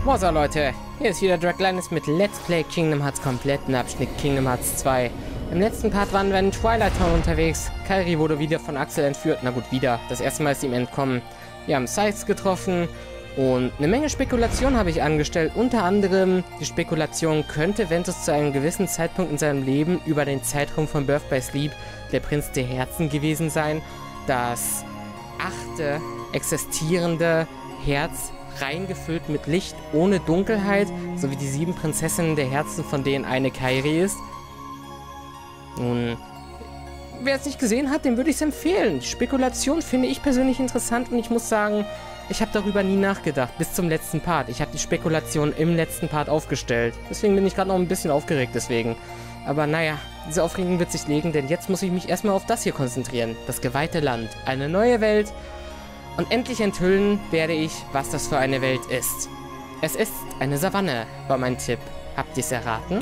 Moza Leute, hier ist wieder Draglinus mit Let's Play Kingdom Hearts kompletten Abschnitt Kingdom Hearts 2. Im letzten Part waren wir in Twilight Town unterwegs. Kairi wurde wieder von Axel entführt. Na gut, wieder. Das erste Mal ist ihm entkommen. Wir haben Sykes getroffen und eine Menge Spekulation habe ich angestellt. Unter anderem die Spekulation, könnte Ventus zu einem gewissen Zeitpunkt in seinem Leben über den Zeitraum von Birth by Sleep der Prinz der Herzen gewesen sein. Das 8. existierende Herz, reingefüllt mit Licht, ohne Dunkelheit, sowie die 7 Prinzessinnen der Herzen, von denen eine Kairi ist. Nun, wer es nicht gesehen hat, dem würde ich es empfehlen. Die Spekulation finde ich persönlich interessant und ich muss sagen, ich habe darüber nie nachgedacht, bis zum letzten Part. Ich habe die Spekulation im letzten Part aufgestellt. Deswegen bin ich gerade noch ein bisschen aufgeregt deswegen. Aber naja, diese Aufregung wird sich legen, denn jetzt muss ich mich erstmal auf das hier konzentrieren. Das geweihte Land, eine neue Welt. Und endlich enthüllen werde ich, was das für eine Welt ist. Es ist eine Savanne, war mein Tipp. Habt ihr es erraten?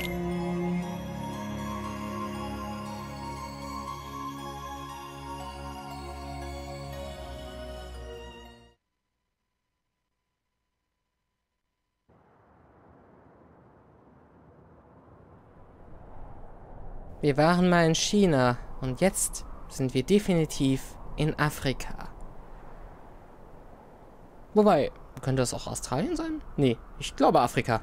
Wir waren mal in China und jetzt sind wir definitiv in Afrika. Wobei, könnte das auch Australien sein? Nee, ich glaube Afrika.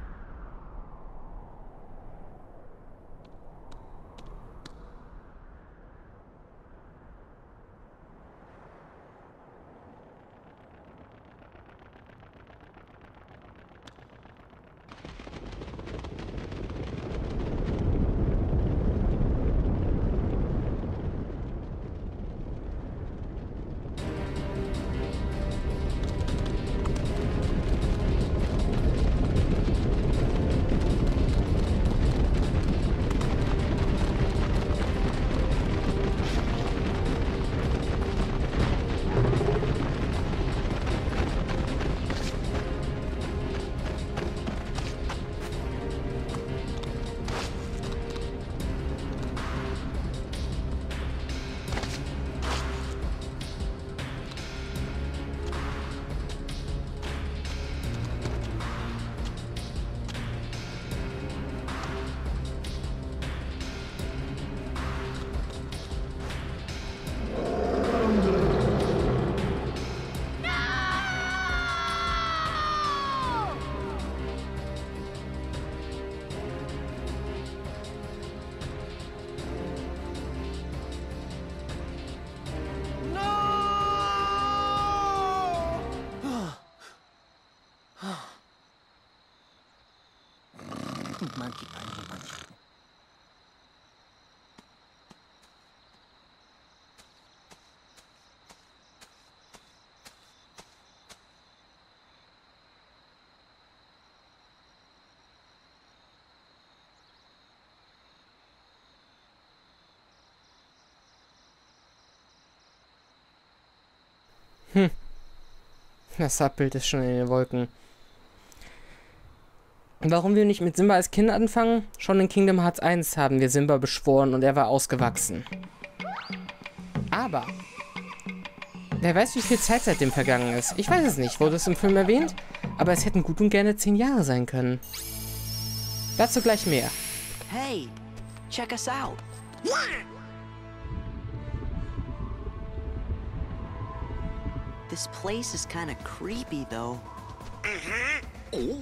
Monkey, monkey. Das Abbild ist schon in den Wolken. Warum wir nicht mit Simba als Kind anfangen? Schon in Kingdom Hearts 1 haben wir Simba beschworen und er war ausgewachsen. Aber wer weiß, wie viel Zeit seitdem vergangen ist. Ich weiß es nicht, wurde es im Film erwähnt? Aber es hätten gut und gerne 10 Jahre sein können. Dazu gleich mehr. Hey, check us out. This place is kind of creepy, though. Oh.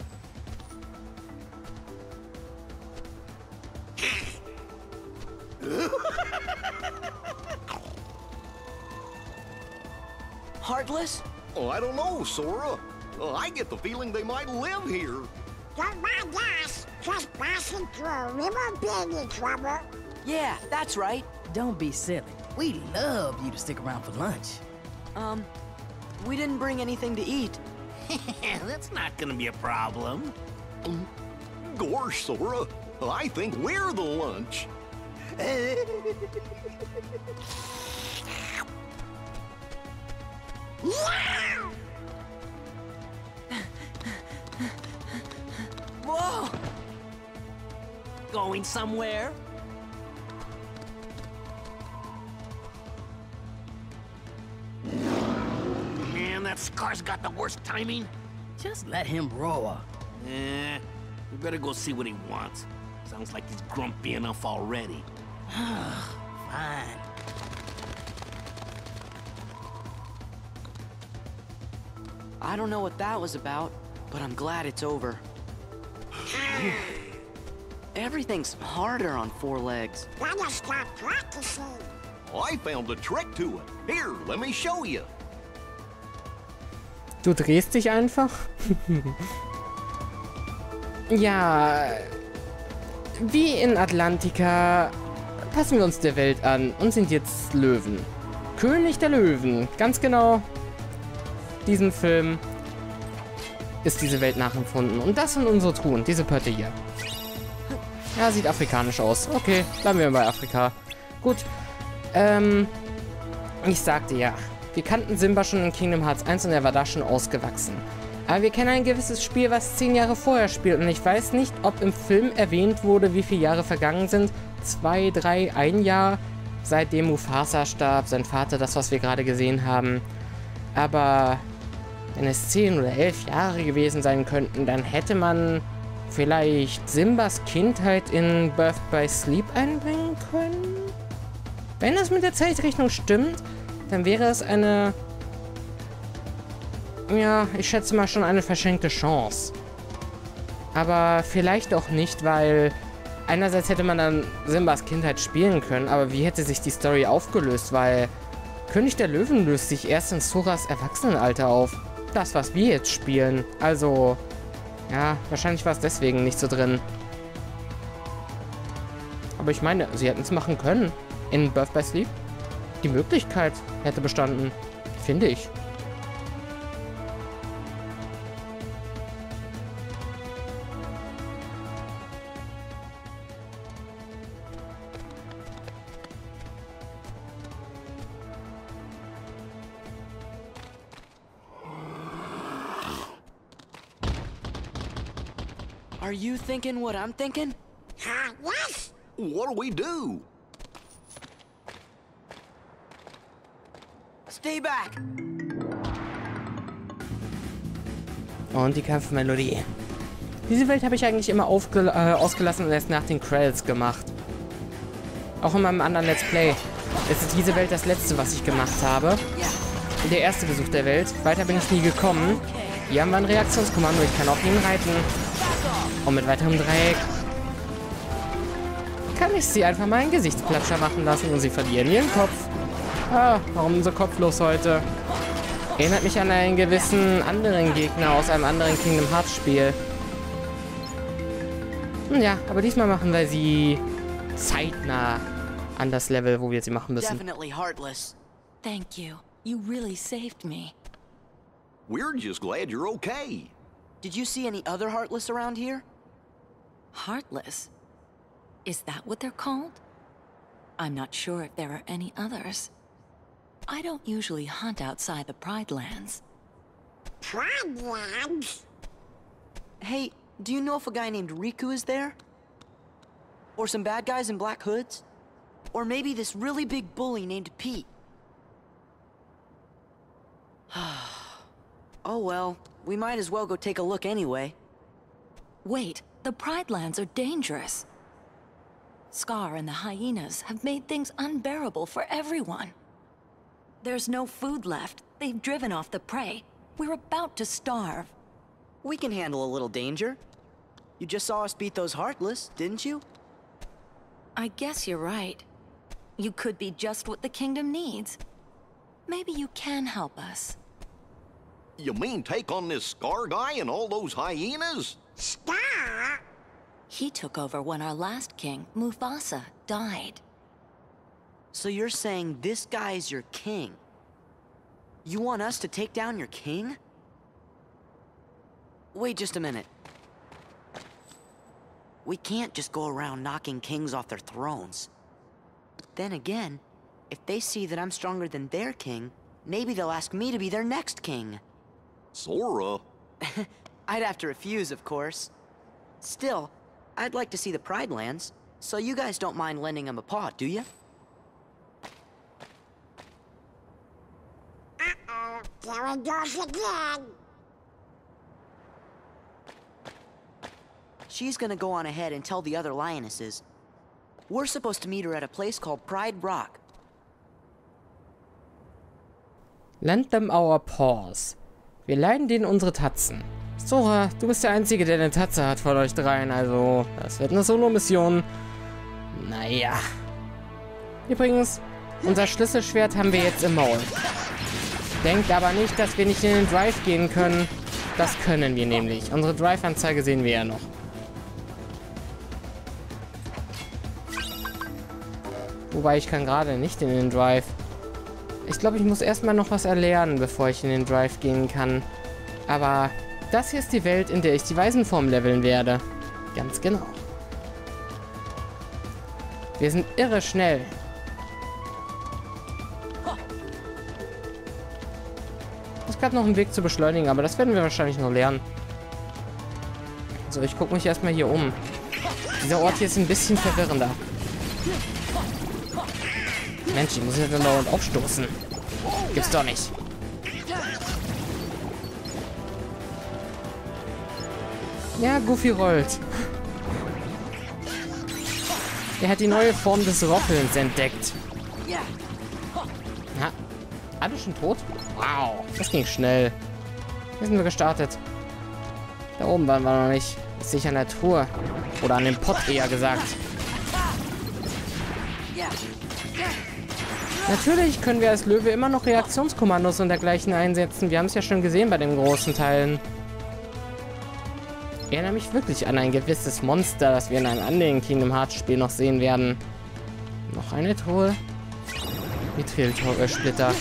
Heartless? Oh, I don't know, Sora. I get the feeling they might live here. Don't mind us. Just passing through. We won't be any trouble. Yeah, that's right. Don't be silly. We'd love you to stick around for lunch. We didn't bring anything to eat. That's not gonna be a problem. Gosh, Sora. I think we're the lunch. Whoa! Going somewhere? that Scar's got the worst timing? Just let him roar. We better go see what he wants. Sounds like he's grumpy enough already. Fine. I don't know what that was about, but I'm glad it's over. Everything's harder on 4 legs. Gotta stop practicing. I found a trick to it. Here, let me show you. Du drehst dich einfach? Ja, wie in Atlantica passen wir uns der Welt an und sind jetzt Löwen. König der Löwen, ganz genau. Diesem Film ist diese Welt nachempfunden. Und das sind unsere Truhen, diese Pötte hier. Ja, sieht afrikanisch aus. Okay, bleiben wir bei Afrika. Gut, ich sagte ja, wir kannten Simba schon in Kingdom Hearts 1 und er war da schon ausgewachsen. Aber wir kennen ein gewisses Spiel, was 10 Jahre vorher spielt. Und ich weiß nicht, ob im Film erwähnt wurde, wie viele Jahre vergangen sind. 2, 3, 1 Jahr, seitdem Mufasa starb, sein Vater, das, was wir gerade gesehen haben. Aber wenn es 10 oder 11 Jahre gewesen sein könnten, dann hätte man vielleicht Simbas Kindheit in Birth by Sleep einbringen können? Wenn das mit der Zeitrechnung stimmt, dann wäre es eine... Ja, ich schätze mal schon eine verschenkte Chance. Aber vielleicht auch nicht, weil... Einerseits hätte man dann Simbas Kindheit spielen können, aber wie hätte sich die Story aufgelöst? Weil König der Löwen löst sich erst in Soras Erwachsenenalter auf. Das, was wir jetzt spielen. Also, ja, wahrscheinlich war es deswegen nicht so drin. Aber ich meine, sie hätten es machen können. In Birth by Sleep. Die Möglichkeit hätte bestanden. Finde ich. Are you thinking what I'm thinking? Yes? What do we do? Stay back! Und die Kampfmelodie. Diese Welt habe ich eigentlich immer ausgelassen und erst nach den Credits gemacht. Auch in meinem anderen Let's Play. Es ist diese Welt das letzte, was ich gemacht habe. Der erste Besuch der Welt. Weiter bin ich nie gekommen. Hier haben wir ein Reaktionskommando. Ich kann auf ihn reiten. Und mit weiterem Dreieck kann ich sie einfach mal einen Gesichtsplatscher machen lassen und sie verlieren ihren Kopf. Ah, warum so kopflos heute? Erinnert mich an einen gewissen anderen Gegner aus einem anderen Kingdom Hearts Spiel. Ja, aber diesmal machen wir sie zeitnah an das Level, wo wir sie machen müssen. Definitely heartless. Thank you. You really saved me. We're just glad you're okay. Did you see any other heartless around here? Heartless? Is that what they're called? I'm not sure if there are any others. I don't usually hunt outside the Pride Lands. Pride Lands? Hey, do you know if a guy named Riku is there? Or some bad guys in black hoods? Or maybe this really big bully named Pete? Oh well, we might as well go take a look anyway. Wait, the Pride Lands are dangerous. Scar and the hyenas have made things unbearable for everyone. There's no food left. They've driven off the prey. We're about to starve. We can handle a little danger. You just saw us beat those Heartless, didn't you? I guess you're right. You could be just what the kingdom needs. Maybe you can help us. You mean take on this Scar guy and all those hyenas? Star? He took over when our last king, Mufasa, died. So you're saying this guy's your king? You want us to take down your king? Wait just a minute. We can't just go around knocking kings off their thrones. Then again, if they see that I'm stronger than their king, maybe they'll ask me to be their next king. Sora? I'd have to refuse, of course. Still, I'd like to see the Pride Lands, so you guys don't mind lending them a paw, do you? Uh-oh, there it goes again. she's gonna go on ahead and tell the other lionesses. We're supposed to meet her at a place called Pride Rock. Lend them our paws. Wir leihen denen unsere Tatzen. Sora, du bist der Einzige, der eine Tatze hat von euch dreien, also das wird eine Solo-Mission. Naja. Übrigens, unser Schlüsselschwert haben wir jetzt im Maul. Denkt aber nicht, dass wir nicht in den Drive gehen können. Das können wir nämlich. Unsere Drive-Anzeige sehen wir ja noch. Wobei, ich kann gerade nicht in den Drive. Ich glaube, ich muss erstmal noch was erlernen, bevor ich in den Drive gehen kann. Aber das hier ist die Welt, in der ich die Waisenform leveln werde. Ganz genau. Wir sind irre schnell. Es gab noch einen Weg zu beschleunigen, aber das werden wir wahrscheinlich noch lernen. So, ich gucke mich erstmal hier um. Dieser Ort hier ist ein bisschen verwirrender. Mensch, ich muss jetzt dann dauernd aufstoßen. Gibt's doch nicht. Ja, Goofy rollt. Er hat die neue Form des Roffelns entdeckt. Ja. Alle schon tot? Wow, das ging schnell. Hier sind wir gestartet. Da oben waren wir noch nicht. Ist sicher an der Truhe. Oder an dem Pott eher gesagt. Natürlich können wir als Löwe immer noch Reaktionskommandos und dergleichen einsetzen. Wir haben es ja schon gesehen bei den großen Teilen. Ich erinnere mich wirklich an ein gewisses Monster, das wir in einem anderen Kingdom Hearts Spiel noch sehen werden. Noch eine Truhe. Mithril-Splitter.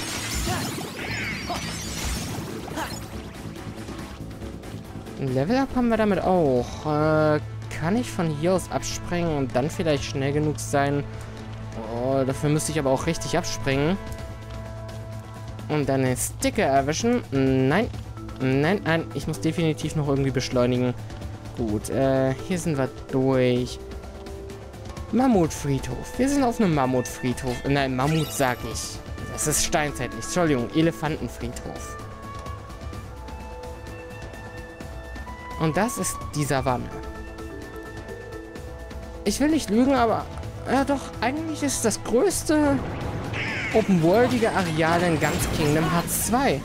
Ein Level-Up haben wir damit auch. Kann ich von hier aus abspringen und dann vielleicht schnell genug sein? Oh, dafür müsste ich aber auch richtig abspringen. Und dann den Sticker erwischen. Nein. Nein, nein. Ich muss definitiv noch irgendwie beschleunigen. Gut, hier sind wir durch. Mammutfriedhof. Wir sind auf einem Mammutfriedhof. Nein, Mammut sag ich. Das ist steinzeitlich. Entschuldigung, Elefantenfriedhof. Und das ist die Savanne. Ich will nicht lügen, aber... Ja doch, eigentlich ist das größte open-worldige Areal in ganz Kingdom Hearts 2.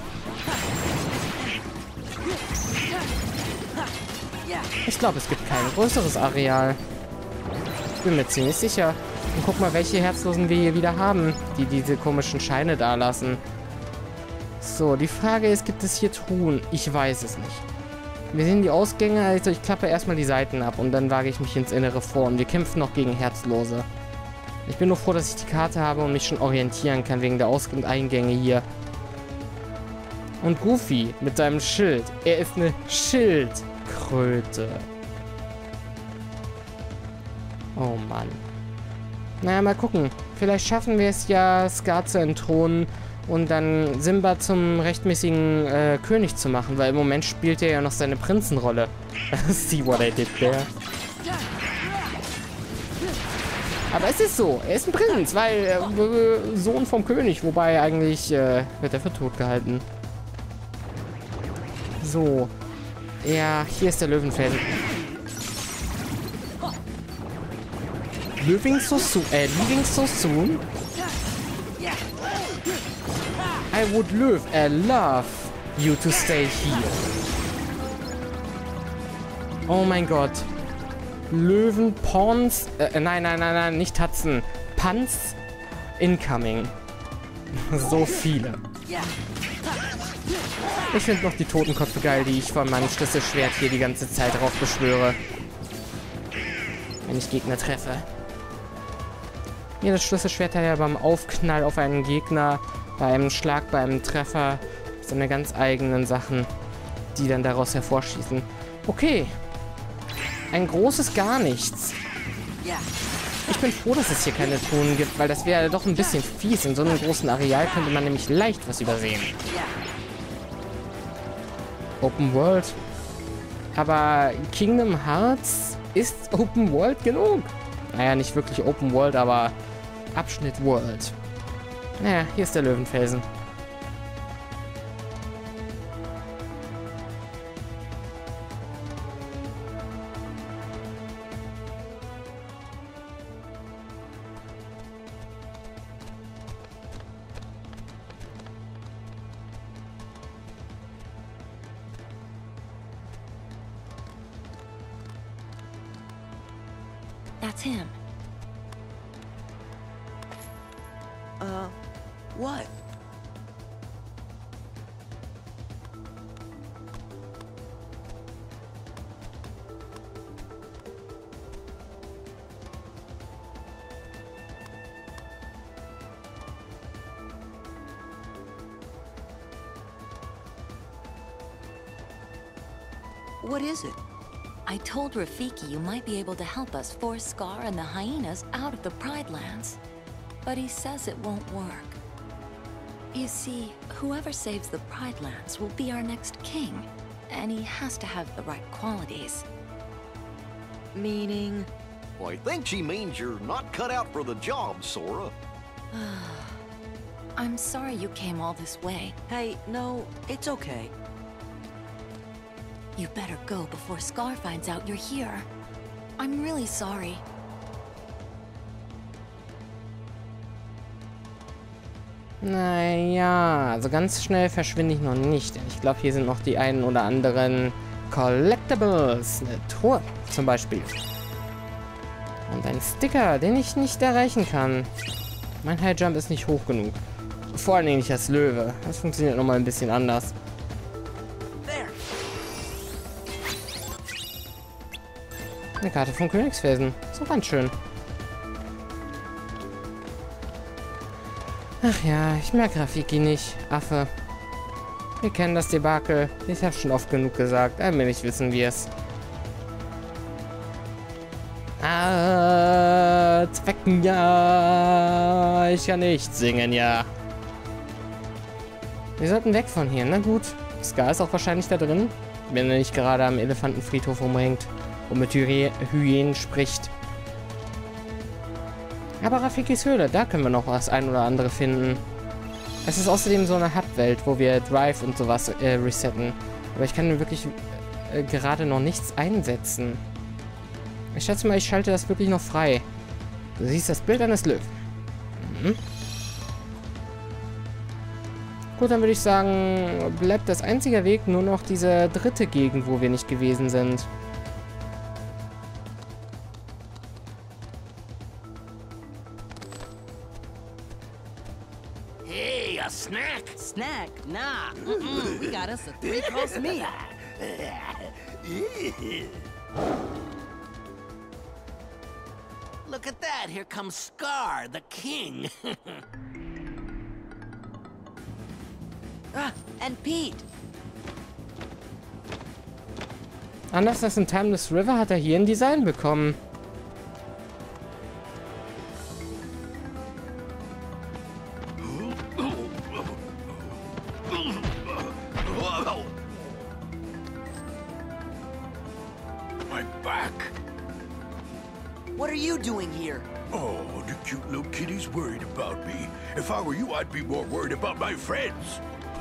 Ich glaube, es gibt kein größeres Areal. Ich bin mir ziemlich sicher. Und guck mal, welche Herzlosen wir hier wieder haben, die diese komischen Scheine da lassen. So, die Frage ist, gibt es hier Truhen? Ich weiß es nicht. Wir sehen die Ausgänge, also ich klappe erstmal die Seiten ab und dann wage ich mich ins Innere vor. Und wir kämpfen noch gegen Herzlose. Ich bin nur froh, dass ich die Karte habe und mich schon orientieren kann wegen der Aus- und Eingänge hier. Und Goofy mit seinem Schild. Er ist eine Schildkröte. Oh Mann. Naja, mal gucken. Vielleicht schaffen wir es ja, Scar zu entthronen und dann Simba zum rechtmäßigen König zu machen, weil im Moment spielt er ja noch seine Prinzenrolle. See what I did there. Aber es ist so, er ist ein Prinz, weil Sohn vom König, wobei eigentlich wird er für tot gehalten. So. Ja, hier ist der Löwenfelsen. Leaving so soon? I would love you to stay here. Oh mein Gott. Löwen, Pawns, nein, nicht Tatzen. Punts incoming. So viele. Ich finde noch die Totenköpfe geil, die ich von meinem Schlüsselschwert hier die ganze Zeit drauf beschwöre. Wenn ich Gegner treffe. Hier das Schlüsselschwert hat ja beim Aufknall auf einen Gegner, bei einem Schlag, bei einem Treffer, seine ganz eigenen Sachen, die dann daraus hervorschießen. Okay. Ein großes Gar nichts. Ich bin froh, dass es hier keine Truhen gibt, weil das wäre doch ein bisschen fies. In so einem großen Areal könnte man nämlich leicht was übersehen. Open World. Aber Kingdom Hearts ist Open World genug. Naja, nicht wirklich Open World, aber Abschnitt World. Naja, hier ist der Löwenfelsen. That's him. What? What is it? I told Rafiki you might be able to help us force Scar and the hyenas out of the Pride Lands. But he says it won't work. You see, whoever saves the Pride Lands will be our next king. And he has to have the right qualities. Meaning? Well, I think she means you're not cut out for the job, Sora. I'm sorry you came all this way. Hey, no, it's okay. You better go before Scar finds out you're here. I'm really sorry. Naja, also ganz schnell verschwinde ich noch nicht. Ich glaube, hier sind noch die einen oder anderen Collectibles. Eine Truhe zum Beispiel. Und ein Sticker, den ich nicht erreichen kann. Mein High Jump ist nicht hoch genug. Vor allem nicht das Löwe. Das funktioniert nochmal ein bisschen anders. Eine Karte von Königsfelsen. So ganz schön. Ach ja, ich mag Rafiki nicht. Affe. Wir kennen das Debakel. Ich habe schon oft genug gesagt. Allmählich wissen wir es. Ah, Zwecken, ja. Ich kann nicht singen, ja. Wir sollten weg von hier. Na gut. Scar ist auch wahrscheinlich da drin. Wenn er nicht gerade am Elefantenfriedhof rumhängt und mit Hyänen spricht. Aber Rafikis Höhle, da können wir noch das ein oder andere finden. Es ist außerdem so eine Hub-Welt, wo wir Drive und sowas resetten. Aber ich kann wirklich gerade noch nichts einsetzen. Ich schätze mal, ich schalte das wirklich noch frei. Du siehst das Bild eines Löwen. Mhm. Gut, dann würde ich sagen, bleibt das einzige Weg nur noch diese dritte Gegend, wo wir nicht gewesen sind. Hey, a snack? Snack? Nah. We got us a 3-course meal. Look at that, here comes Scar, the king. And Pete. Anders als in Timeless River hat er hier ein Design bekommen. My back. What are you doing here? Oh, the cute little kitty's worried about me. If I were you, I'd be more worried about my friends.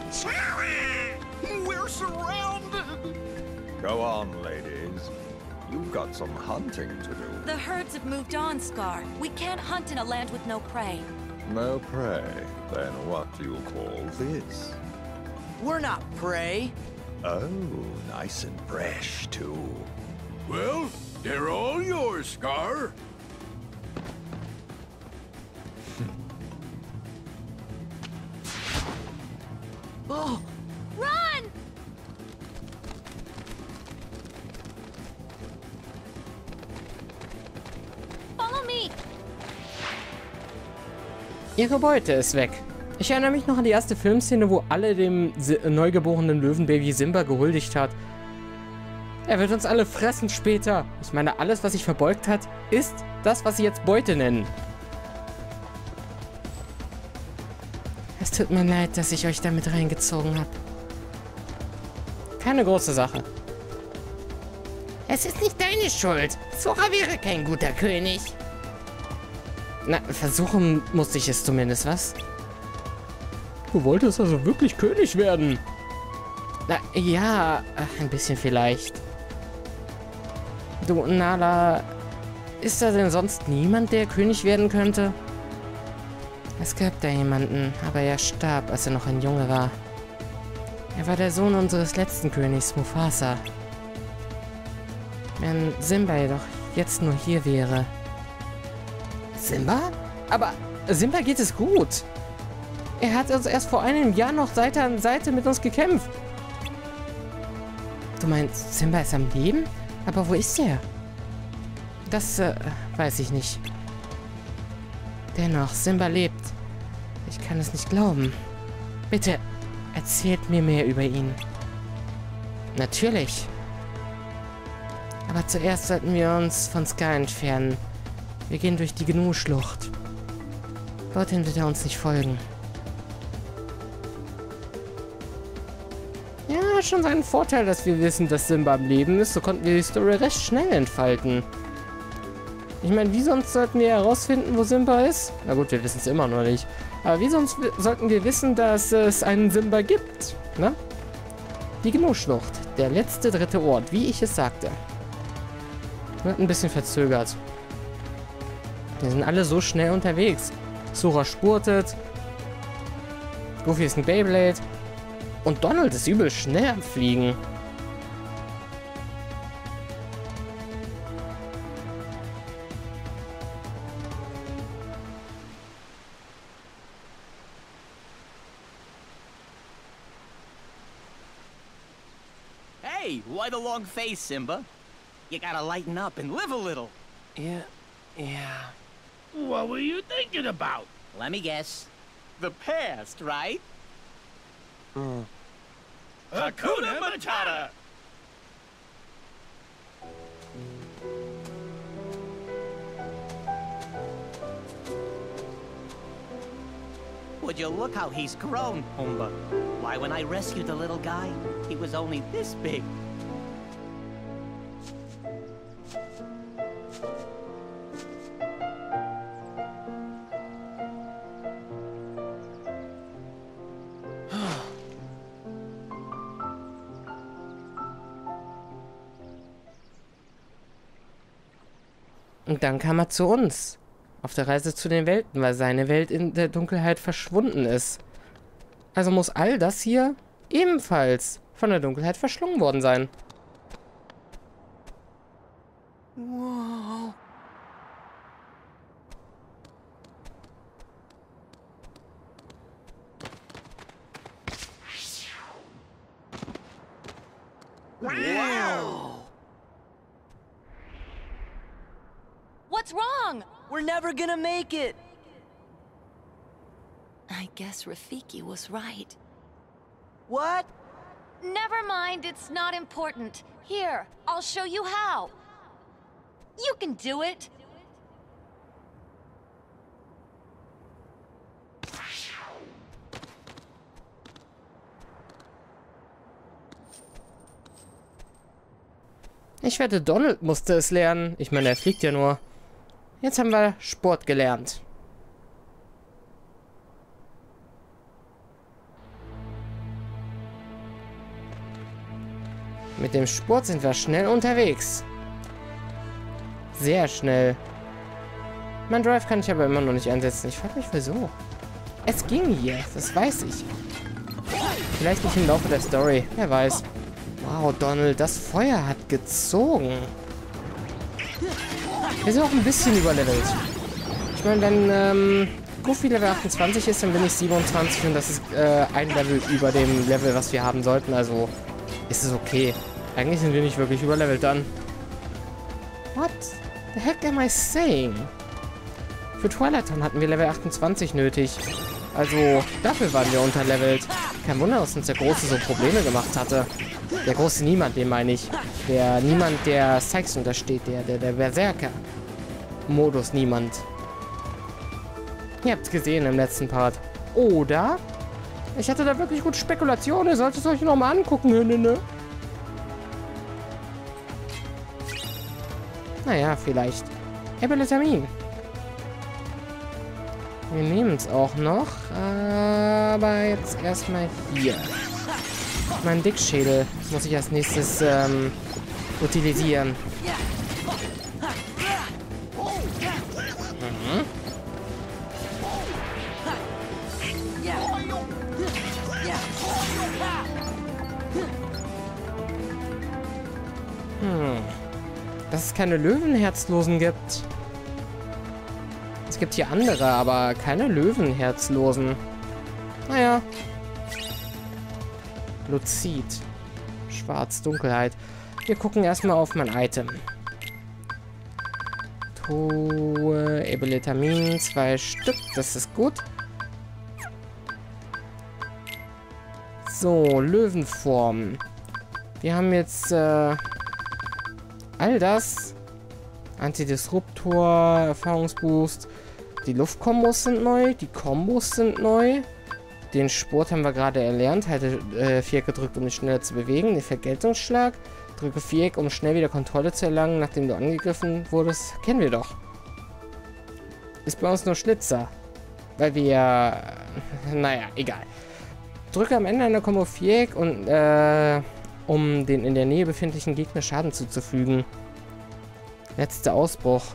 We're surrounded! Go on, ladies. You've got some hunting to do. The herds have moved on, Scar. We can't hunt in a land with no prey. No prey. Then what do you call this? We're not prey. Oh, nice and fresh, too. Well, they're all yours, Scar. Oh, Run! Follow me! Ihre Beute ist weg. Ich erinnere mich noch an die erste Filmszene, wo alle dem neugeborenen Löwenbaby Simba gehuldigt hat. Er wird uns alle fressen später. Ich meine, alles, was sich verbeugt hat, ist das, was sie jetzt Beute nennen. Es tut mir leid, dass ich euch damit reingezogen habe. Keine große Sache. Es ist nicht deine Schuld. Sora wäre kein guter König. Na, versuchen musste ich es zumindest, was? Du wolltest also wirklich König werden? Na, ja, ein bisschen vielleicht. Du, Nala, ist da denn sonst niemand, der König werden könnte? Es gab da jemanden, aber er starb, als er noch ein Junge war. Er war der Sohn unseres letzten Königs, Mufasa. Wenn Simba jedoch jetzt nur hier wäre, Simba? Aber Simba geht es gut. Er hat uns erst vor einem Jahr noch Seite an Seite mit uns gekämpft. Du meinst, Simba ist am Leben? Aber wo ist er? Das, weiß ich nicht. Dennoch, Simba lebt. Ich kann es nicht glauben. Bitte, erzählt mir mehr über ihn. Natürlich. Aber zuerst sollten wir uns von Scar entfernen. Wir gehen durch die Gnu-Schlucht. Dorthin wird er uns nicht folgen. Ja, schon seinen Vorteil, dass wir wissen, dass Simba am Leben ist. So konnten wir die Story recht schnell entfalten. Ich meine, wie sonst sollten wir herausfinden, wo Simba ist? Na gut, wir wissen es immer noch nicht. Aber wie sonst sollten wir wissen, dass es einen Simba gibt? Ne? Die Gnu-Schlucht. Der letzte, dritte Ort, wie ich es sagte. Wird ein bisschen verzögert. Wir sind alle so schnell unterwegs. Sora spurtet. Goofy ist ein Beyblade. Und Donald ist übel schnell am Fliegen. Hey, why the long face, Simba? You gotta lighten up and live a little. Yeah. What were you thinking about? Let me guess. The past, right? Hakuna Matata! Would you look how he's grown, Pumbaa? Why, when I rescued the little guy, he was only this big. Und dann kam er zu uns. Auf der Reise zu den Welten, weil seine Welt in der Dunkelheit verschwunden ist. Also muss all das hier ebenfalls von der Dunkelheit verschlungen worden sein. Whoa. Wow. What's wrong? We're never gonna make it. I guess Rafiki was right. What? Never mind, it's not important. Here, I'll show you how. You can do it. Ich wette, Donald musste es lernen. Ich meine, er fliegt ja nur. Jetzt haben wir Sport gelernt. Mit dem Sport sind wir schnell unterwegs. Sehr schnell. Mein Drive kann ich aber immer noch nicht einsetzen. Ich frage mich, wieso. Es ging hier, das weiß ich. Vielleicht nicht im Laufe der Story, wer weiß. Wow, Donald, das Feuer hat gezogen. Wir sind auch ein bisschen überlevelt. Ich meine, wenn Goofy Level 28 ist, dann bin ich 27 und das ist ein Level über dem Level, was wir haben sollten. Also ist es okay. Eigentlich sind wir nicht wirklich überlevelt dann. What the heck am I saying? Für Twilight Town hatten wir Level 28 nötig. Also dafür waren wir unterlevelt. Kein Wunder, dass uns der Große so Probleme gemacht hatte. Der große Niemand, den meine ich. Der Niemand, der Sykes untersteht. Der Berserker-Modus Niemand. Ihr habt es gesehen im letzten Part. Oder? Ich hatte da wirklich gut Spekulationen. Ihr solltet es euch nochmal angucken, ne? Naja, vielleicht. Ebeletamin. Wir nehmen es auch noch. Aber jetzt erstmal hier. Mein Dickschädel muss ich als nächstes utilisieren. Mhm. Dass es keine Löwenherzlosen gibt. Es gibt hier andere, aber keine Löwenherzlosen. Naja. Luzid. Schwarz, Dunkelheit. Wir gucken erstmal auf mein Item. Truhe, Ebeletamin, 2 Stück. Das ist gut. So, Löwenform. Wir haben jetzt all das. Antidisruptor, Erfahrungsboost. Die Luftkombos sind neu. Die Kombos sind neu. Den Sport haben wir gerade erlernt. Halte Viereck gedrückt, um dich schneller zu bewegen. Den Vergeltungsschlag. Drücke Viereck, um schnell wieder Kontrolle zu erlangen, nachdem du angegriffen wurdest. Kennen wir doch. Ist bei uns nur Schlitzer. Weil wir... naja, egal. Drücke am Ende einer Combo Viereck, und, um den in der Nähe befindlichen Gegner Schaden zuzufügen. Letzter Ausbruch.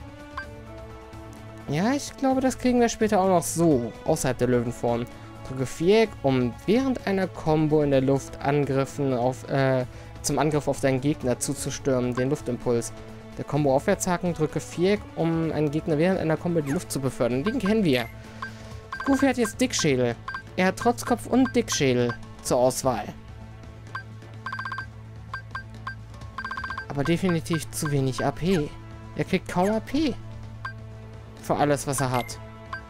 Ja, ich glaube, das kriegen wir später auch noch so. Außerhalb der Löwenform. Drücke Viereck, um während einer Combo in der Luft Angriffen auf, zum Angriff auf deinen Gegner zuzustürmen. Den Luftimpuls. Der Combo Aufwärtshaken, drücke Viereck, um einen Gegner während einer Combo in die Luft zu befördern. Den kennen wir. Goofy hat jetzt Dickschädel. Er hat Trotzkopf und Dickschädel zur Auswahl. Aber definitiv zu wenig AP. Er kriegt kaum AP. Für alles, was er hat.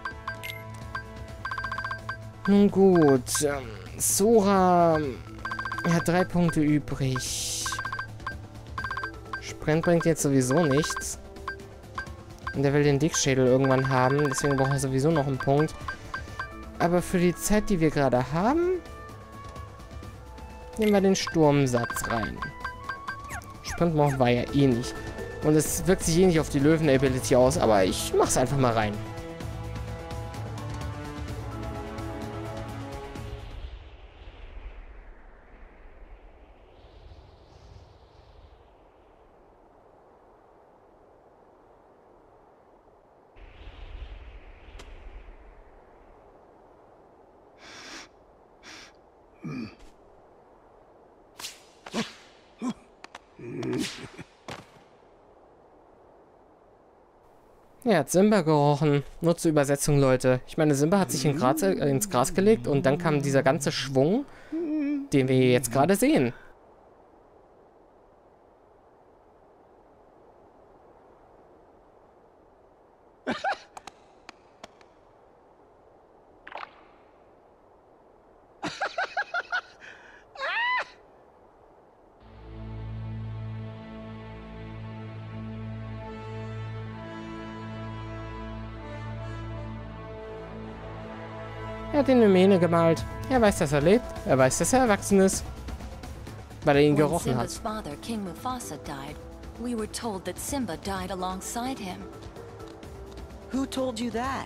Nun gut. Sora... Er hat 3 Punkte übrig. Sprint bringt jetzt sowieso nichts. Und er will den Dickschädel irgendwann haben. Deswegen braucht er sowieso noch einen Punkt. Aber für die Zeit, die wir gerade haben, nehmen wir den Sturmsatz rein. Sprint brauchen wir ja eh nicht. Und es wirkt sich eh nicht auf die Löwen-Ability aus, aber ich mach's einfach mal rein. Er hat Simba gerochen. Nur zur Übersetzung, Leute. Ich meine, Simba hat sich ins Gras gelegt und dann kam dieser ganze Schwung, den wir jetzt gerade sehen. Er hat ihn in Mähne gemalt. Er weiß, dass er lebt. Er weiß, dass er erwachsen ist. Weil er ihn gerochen hat. Father, King Mufasa, died, we were told that Simba died alongside him. Who told you that?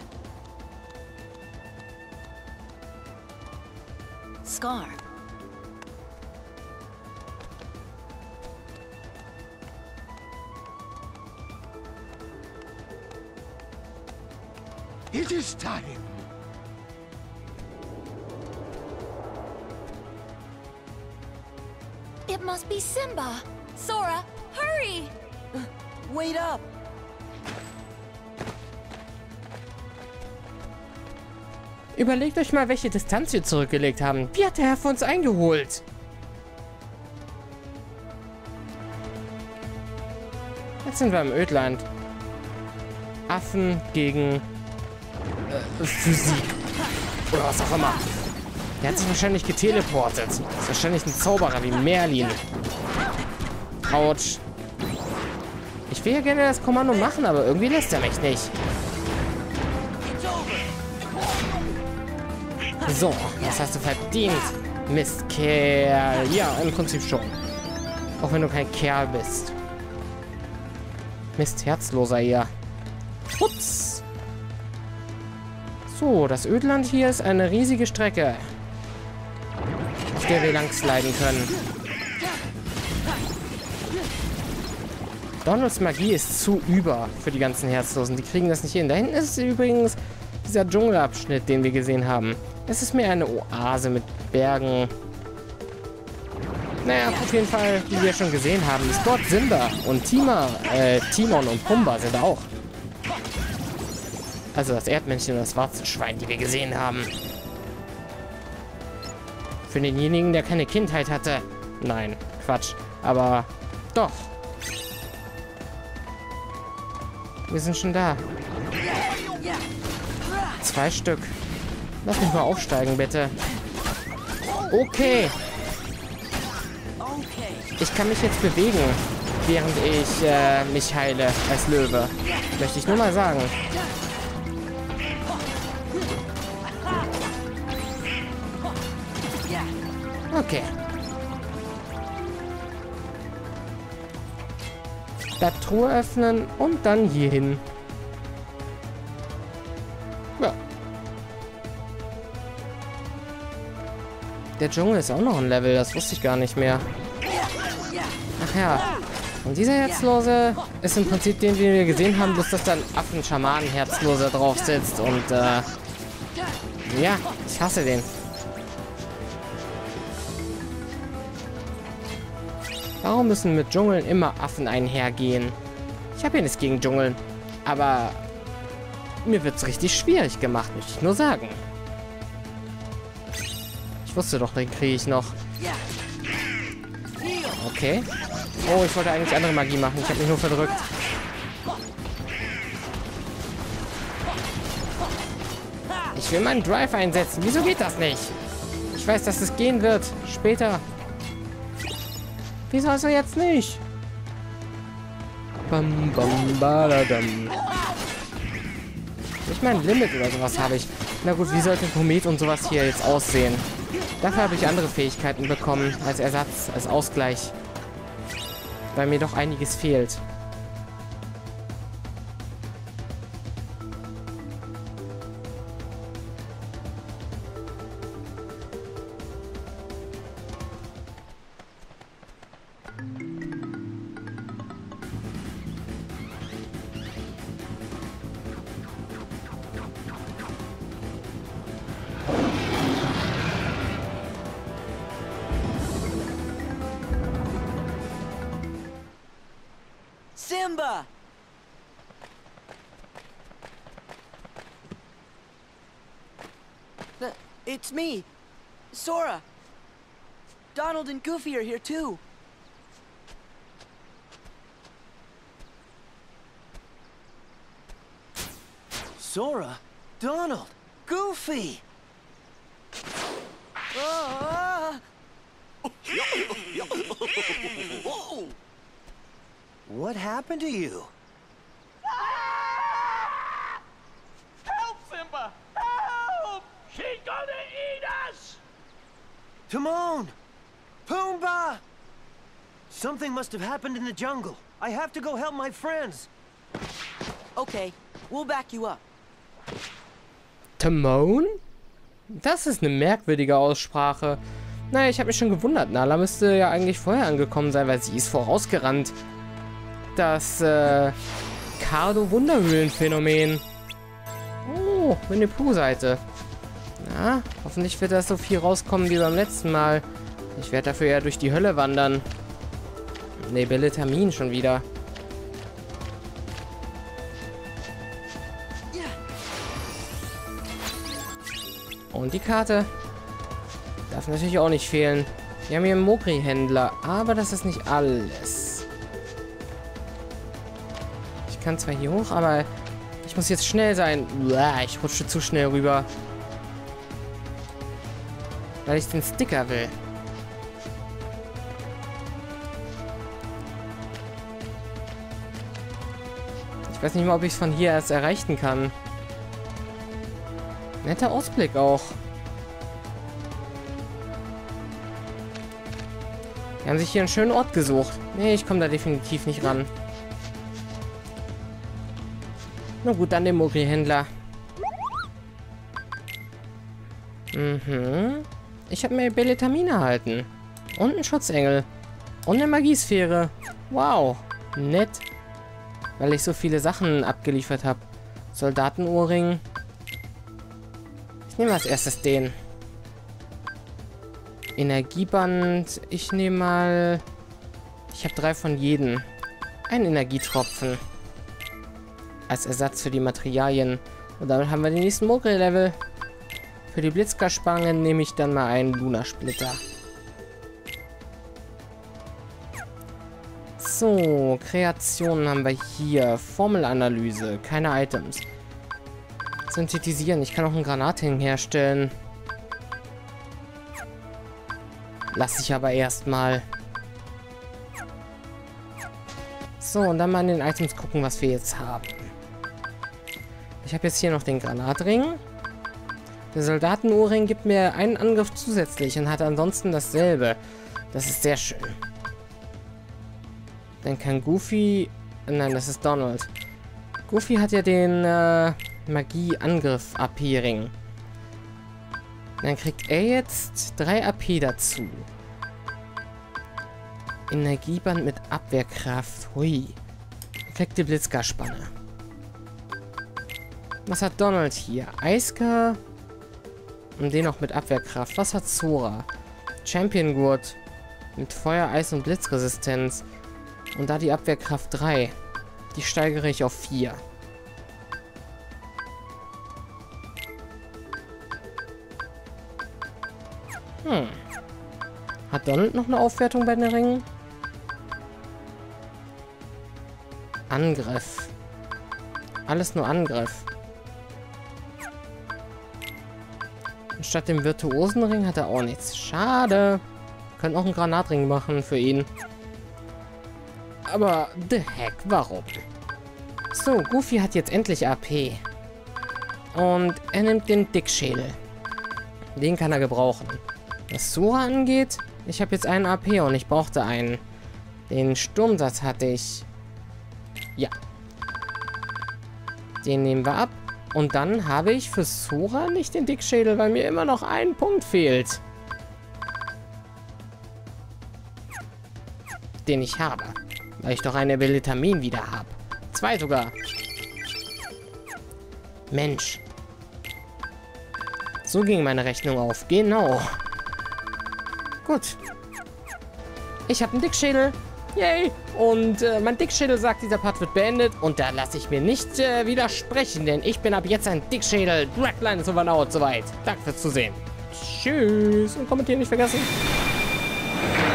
Scar. It is time. It must be Simba! Sora, hurry! Wait up! Überlegt euch mal, welche Distanz wir zurückgelegt haben. Wie hat der Herr für uns eingeholt? Jetzt sind wir im Ödland. Affen gegen Physik. Oder was auch immer. Der hat sich wahrscheinlich geteleportet. Das ist wahrscheinlich ein Zauberer wie Merlin. Autsch. Ich will ja gerne das Kommando machen, aber irgendwie lässt er mich nicht. So, das hast du verdient, Mistkerl. Ja, im Prinzip schon. Auch wenn du kein Kerl bist. Mist, herzloser eher. Ups. So, das Ödland hier ist eine riesige Strecke, auf der wir lang sliden können. Donalds Magie ist zu über für die ganzen Herzlosen. Die kriegen das nicht hin. Da hinten ist übrigens dieser Dschungelabschnitt, den wir gesehen haben. Es ist mehr eine Oase mit Bergen. Naja, auf jeden Fall, wie wir schon gesehen haben, ist dort Simba und Timon und Pumba sind auch. Also das Erdmännchen und das Warzenschwein, die wir gesehen haben. Für denjenigen, der keine Kindheit hatte. Nein, Quatsch. Aber doch. Wir sind schon da. 2 Stück. Lass mich mal aufsteigen, bitte. Okay. Ich kann mich jetzt bewegen, während ich mich heile als Löwe. Möchte ich nur mal sagen. Okay. Da Truhe öffnen und dann hier hin. Ja. Der Dschungel ist auch noch ein Level, das wusste ich gar nicht mehr. Ach ja. Und dieser Herzlose ist im Prinzip den wir gesehen haben, bloß dass da ein Affen-Schamanen-Herzloser drauf sitzt. Und ja, ich hasse den. Warum müssen mit Dschungeln immer Affen einhergehen? Ich habe ja nichts gegen Dschungeln. Aber mir wird es richtig schwierig gemacht, möchte ich nur sagen. Ich wusste doch, den kriege ich noch. Okay. Oh, ich wollte eigentlich andere Magie machen. Ich habe mich nur verdrückt. Ich will meinen Drive einsetzen. Wieso geht das nicht? Ich weiß, dass es gehen wird. Später. Wieso also jetzt nicht? Bam, bam, baladam. Nicht mein Limit oder sowas habe ich. Na gut, wie sollte ein Komet und sowas hier jetzt aussehen? Dafür habe ich andere Fähigkeiten bekommen, als Ersatz, als Ausgleich. Weil mir doch einiges fehlt. Simba! It's me, Sora. Donald and Goofy are here too. Sora? Donald? Goofy? Ah! What happened to you? Help, Simba! Help! She's gonna eat us! Timon! Pumbaa! Something must have happened in the jungle. I have to go help my friends. Okay, we'll back you up. Timon? Das ist eine merkwürdige Aussprache. Naja, ich habe mich schon gewundert. Nala müsste ja eigentlich vorher angekommen sein, weil sie ist vorausgerannt. Das Cardo-Wunderhöhlen-Phänomen. Oh, Winnie Pooh-Seite. Na, hoffentlich wird das so viel rauskommen wie beim letzten Mal. Ich werde dafür ja durch die Hölle wandern. Ne, Belletamin schon wieder. Und die Karte. Darf natürlich auch nicht fehlen. Wir haben hier einen Mogri-Händler, aber das ist nicht alles. Ich kann zwar hier hoch, aber ich muss jetzt schnell sein. Uah, ich rutsche zu schnell rüber. Weil ich den Sticker will. Ich weiß nicht mal, ob ich es von hier erst erreichen kann. Netter Ausblick auch. Die haben sich hier einen schönen Ort gesucht. Nee, ich komme da definitiv nicht ran. Na gut, dann den Mogri-Händler. Mhm. Ich habe mir Belletamin erhalten. Und einen Schutzengel. Und eine Magiesphäre. Wow. Nett. Weil ich so viele Sachen abgeliefert habe. Soldatenohrring. Ich nehme als erstes den. Energieband. Ich nehme mal... Ich habe 3 von jedem. Ein Energietropfen. Als Ersatz für die Materialien. Und damit haben wir den nächsten Mogre-Level. Für die Blitzgaspangen nehme ich dann mal einen Luna-Splitter. So, Kreationen haben wir hier. Formelanalyse, keine Items. Synthetisieren, ich kann auch einen Granatring herstellen. Lass ich aber erstmal. So, und dann mal in den Items gucken, was wir jetzt haben. Ich habe jetzt hier noch den Granatring. Der Soldatenohrring gibt mir einen Angriff zusätzlich und hat ansonsten dasselbe. Das ist sehr schön. Dann kann Goofy... Nein, das ist Donald. Goofy hat ja den Magie-Angriff-AP-Ring. Dann kriegt er jetzt 3 AP dazu. Energieband mit Abwehrkraft. Hui. Er kriegt die Blitzgasspanne. Was hat Donald hier? Eisker... Und den auch mit Abwehrkraft. Was hat Sora? Champion-Gurt. Mit Feuer, Eis und Blitzresistenz. Und da die Abwehrkraft 3. Die steigere ich auf 4. Hat Donald noch eine Aufwertung bei den Ringen? Angriff. Alles nur Angriff. Statt dem Virtuosenring hat er auch nichts. Schade. Können auch einen Granatring machen für ihn. Aber, the heck, warum? So, Goofy hat jetzt endlich AP. Und er nimmt den Dickschädel. Den kann er gebrauchen. Was Sora angeht, ich habe jetzt einen AP und ich brauchte einen. Den Sturmsatz hatte ich. Ja. Den nehmen wir ab. Und dann habe ich für Sora nicht den Dickschädel, weil mir immer noch ein Punkt fehlt. Den ich habe. Weil ich doch eine Vitamin wieder habe. 2 sogar. Mensch. So ging meine Rechnung auf. Genau. Gut. Ich habe einen Dickschädel. Yay! Und mein Dickschädel sagt, dieser Part wird beendet. Und da lasse ich mir nicht widersprechen, denn ich bin ab jetzt ein Dickschädel. Dragline ist over now. Soweit. Danke fürs Zusehen. Tschüss. Und kommentieren nicht vergessen.